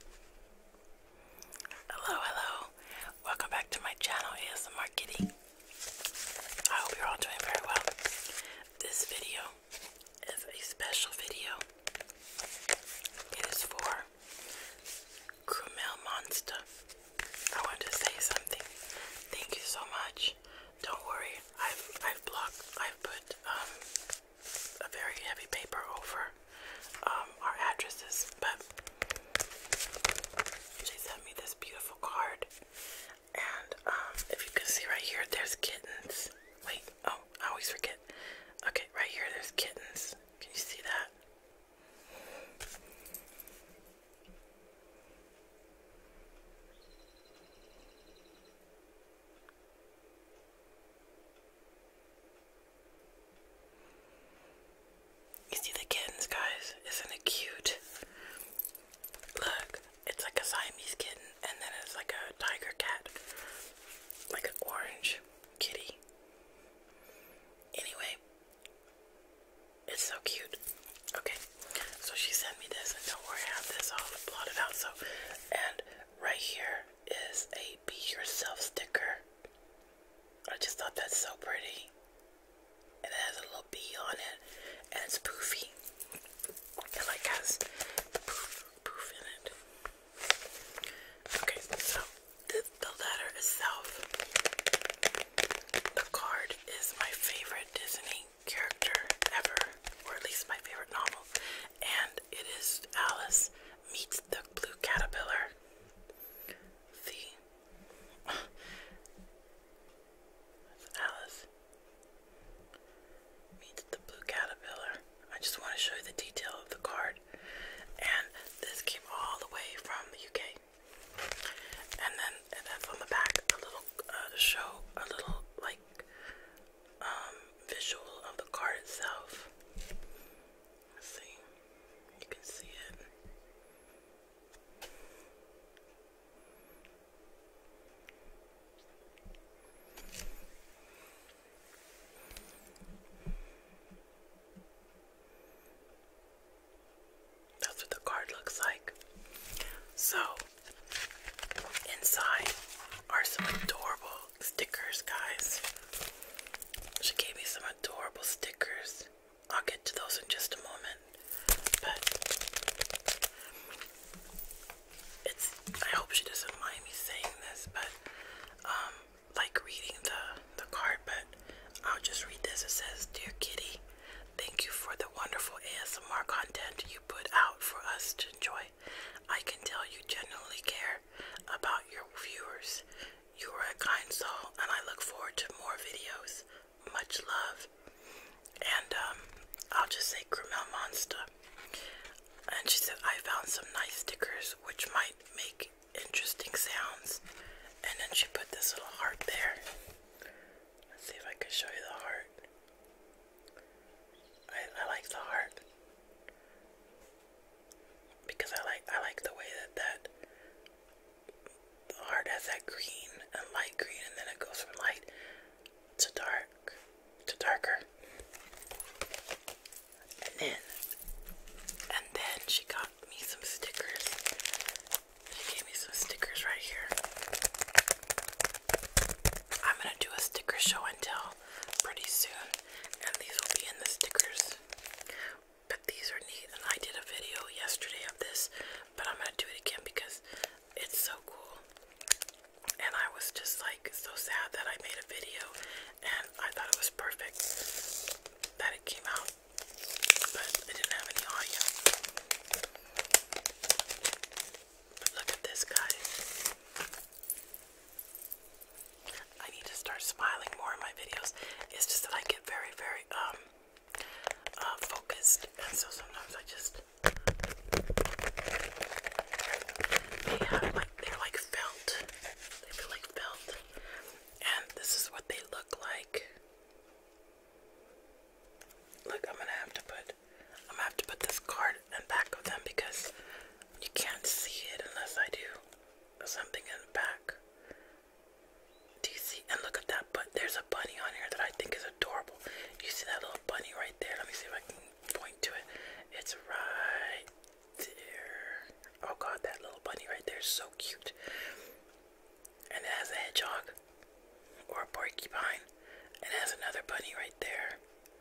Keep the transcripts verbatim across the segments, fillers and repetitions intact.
Hello, hello. Welcome back to my channel, asmrkitty. I hope you're all doing very well. This video is a special video. It is for Krumelmonstah. I want to say something. Thank you so much. Don't worry. I've I've blocked. I've put um a very heavy paper over um our addresses, but she sent me this beautiful card, and um, if you can see right here, there's kittens. Wait, oh, I always forget. Okay, right here, there's kittens. Can you see that? You see the kittens, guys? Isn't it cute? Look, it's like a Siamese kitten, and then it's like a tiger cat, like an orange kitty. Anyway, it's so cute. Okay, so she sent me this, and don't worry, I have this all plotted out. So, and right here is a be yourself sticker. I just thought that's so pretty, and it has a little bee on it, and it's poofy. It like has poof, poof in it. Okay, so the, the letter itself, the card is my favorite Disney character ever, or at least my favorite novel, and it is Alice meets the blue caterpillar. See? That's Alice meets the blue caterpillar. I just want to show you the detail of the card, and this came all the way from the U K. And then it has on the back a little uh, to show a little like um, visual of the card itself. Let's see, you can see it. That's what the card looks like. So, inside are some adorable stickers, guys. She gave me some adorable stickers. I'll get to those in just a moment. But it's, I hope she doesn't mind me saying this, but um, like reading the, the card, but I'll just read this. It says, "Dear Kitty, thank you for the wonderful A S M R content you put out for us to enjoy. I can tell you genuinely care about your viewers. You are a kind soul, and I look forward to more videos. Much love." And um, I'll just say Krumelmonstah. And she said, "I found some nice stickers which might make interesting sounds." And then she put this little heart there. Let's see if I can show you the heart. I, I like the heart because I like I like the way that that the heart has that green and light green, and then it goes from light to dark to darker. And then and then she got me some stickers. She gave me some stickers right here. I'm gonna do a sticker show and tell pretty soon, and these will be in the stickers. they're so cute. And it has a hedgehog or a porcupine. And it has another bunny right there.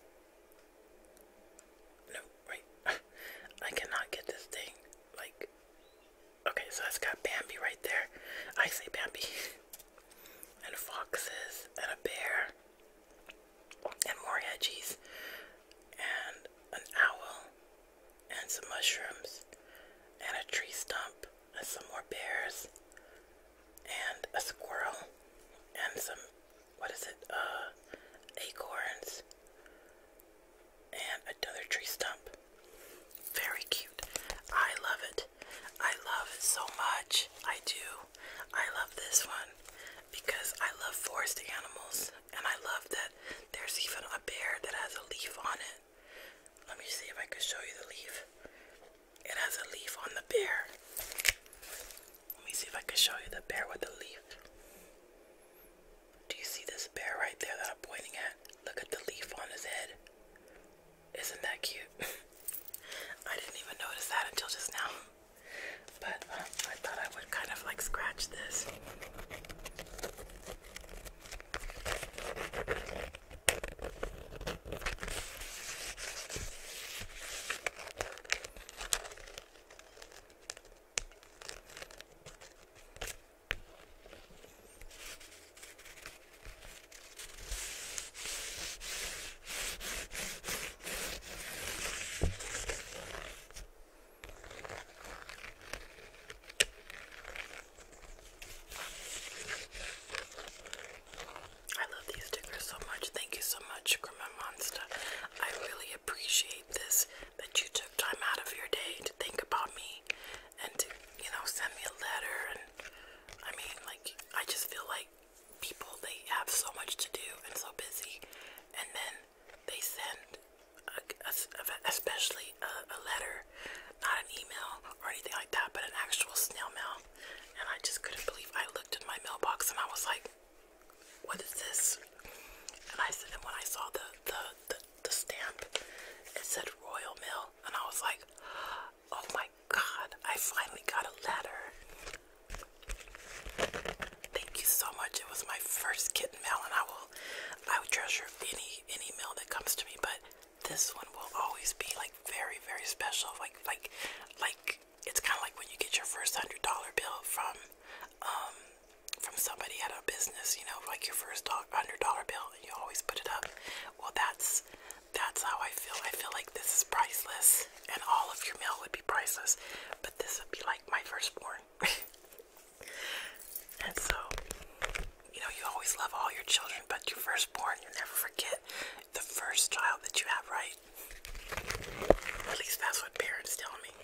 No, right. I cannot get this thing. Like, okay, so it's got Bambi right there. I say Bambi. And foxes and a bear. And more hedgies. And an owl. And some mushrooms. And a tree stump. And some more bears. And a squirrel. And some, what is it? Uh, acorns. And another tree stump. Very cute. I love it. I love it so much. I do. I love this one because I love forest animals, and I love that there's even a bear that has a leaf on it. Let me see if I can show you the leaf. It has a leaf on the bear. Let me see if I can show you the bear with the leaf. Do you see this bear right there that I'm pointing at? Look at the leaf on his head. Isn't that cute? I didn't even notice that until just now. But um, I thought I would kind of like scratch this. Krumelmonstah. I really appreciate this, that you took time out of your day to think about me and to, you know, send me a letter. And I mean, like, I just feel like people, they have so much to do and so busy, and then they send, a, a, especially a, a letter, not an email or anything like that, but an actual snail mail. And I just couldn't believe, I looked in my mailbox and I was like, what is this? And I said, and when I saw the, the, the, the stamp, it said Royal Mail, and I was like, oh my God, I finally got a letter. Thank you so much. It was my first kitten mail, and I will, I would treasure any, any mail that comes to me, but this one will always be like very, very special. Like, like, like, it's kind of like when you get your first hundred dollar bill from, um, from somebody at a business, you know, like your first hundred dollar bill, and you always put it up. Well, that's that's how I feel. I feel like this is priceless, and all of your mail would be priceless, but this would be like my firstborn. And so, you know, you always love all your children, but your firstborn, you never forget the first child that you have, right? At least that's what parents tell me.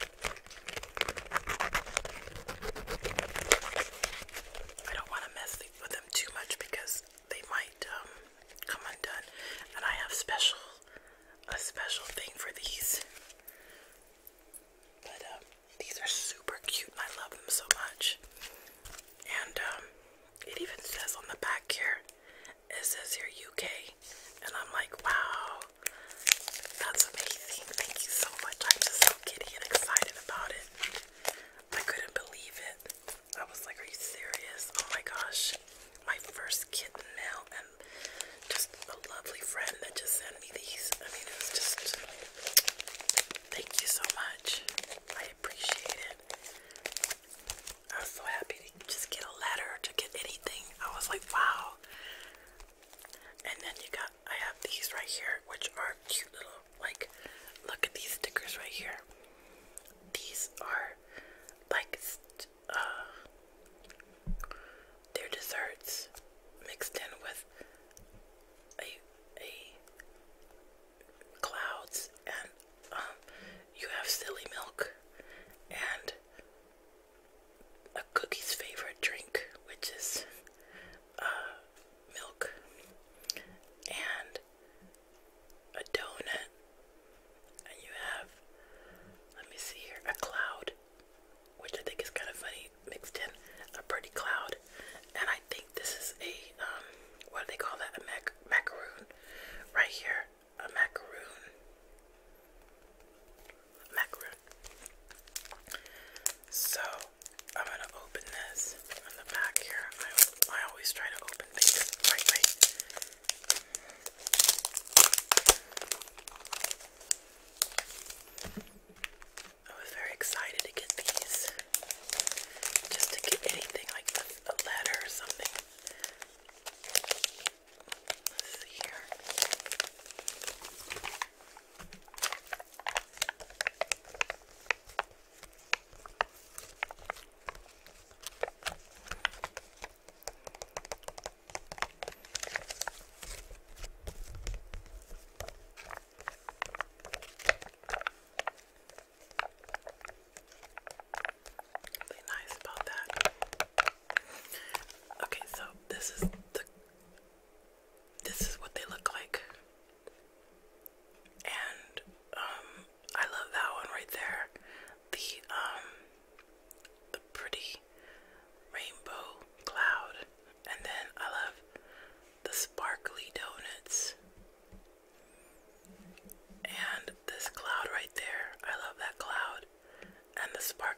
With them too much because they might um, come undone, and I have special a special thing for these. But um, these are super cute.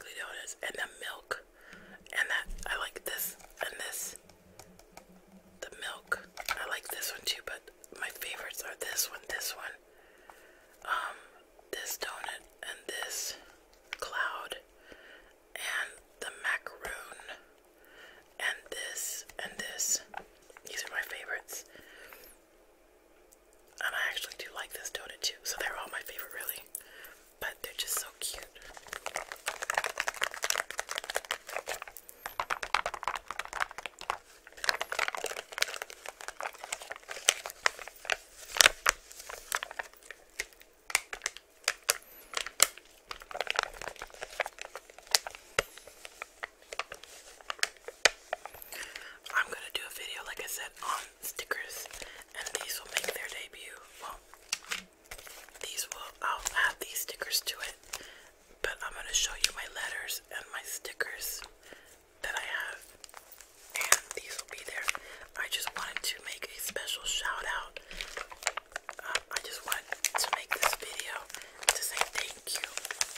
sparkly donuts, and the milk, and that I like this and this. The milk, I like this one too, but my favorites are this one, this one, um, this donut, and this cloud, and the macaroon, and this, and this. These are my favorites. And I actually do like this donut too, so they're all my favorite really. But they're just so cute. I'm gonna do a video, like I said, on stickers, and these will make their debut. Well, these will, I'll add these stickers to it, but I'm gonna show you my letters and my stickers that I have, and these will be there. I just wanted to make a special shout out. Uh, I just wanted to make this video to say thank you,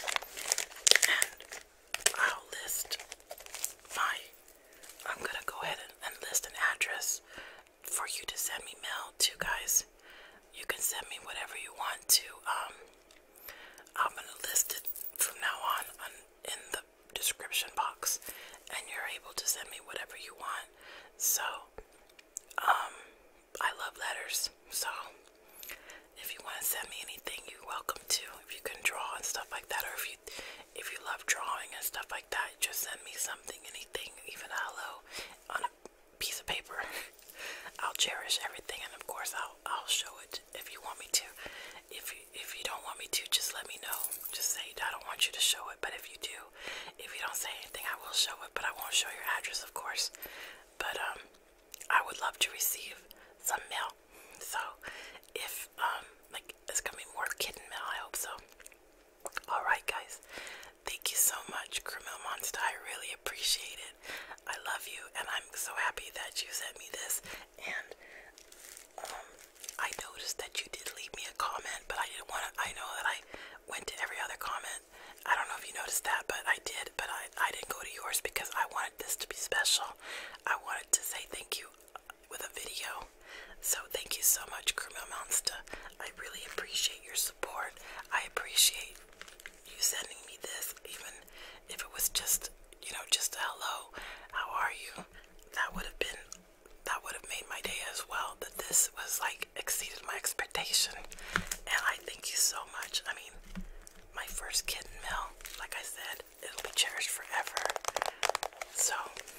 and I'll list my, I'm gonna go ahead and, and list an address for you to send me mail to, guys. You can send me whatever you want to. Um, I'm gonna list it from now on, on in the description box, and you're able to send me whatever you want. So, um, I love letters, so if you want to send me anything, you're welcome to. If you can draw and stuff like that, or if you if you love drawing and stuff like that, just send me something, anything, even a hello on a piece of paper. I'll cherish everything, and of course I'll I'll show it if you want me to. If you if you don't want me to, just let me know. Just say I don't want you to show it. But if you do, if you don't say anything, I will show it. But I won't show your address, of course. But um, I would love to receive some mail. So if um, like it's gonna be more kitten mail, I hope so. All right, guys. Thank you so much, Krumelmonstah. I really appreciate it. I love you, and I'm so happy that you sent me this. And um, I noticed that you did leave me a comment, but I didn't want to. I know that I went to every other comment. I don't know if you noticed that, but I did. But I, I didn't go to yours because I wanted this to be special. I wanted to say thank you with a video. So thank you so much, Krumelmonstah. I really appreciate your support. I appreciate you sending me this, even if it was just, you know, just a hello, how are you? That would have been, that would have made my day as well. That this was like exceeded my expectation, and I thank you so much. I mean, my first kitten mail, like I said, it'll be cherished forever. So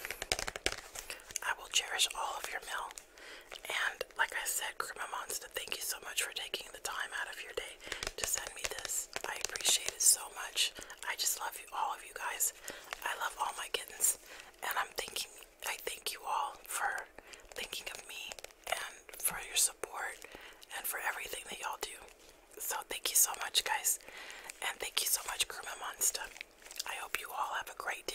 I will cherish all of your mail. And like I said, Krumelmonstah, thank you so much for taking the time out of your day to send me this. I appreciate it so much. I just love you, all of you guys. I love all my kittens, and I'm thanking, I thank you all for thinking of me and for your support and for everything that y'all do. So thank you so much, guys, and thank you so much, Krumelmonstah. I hope you all have a great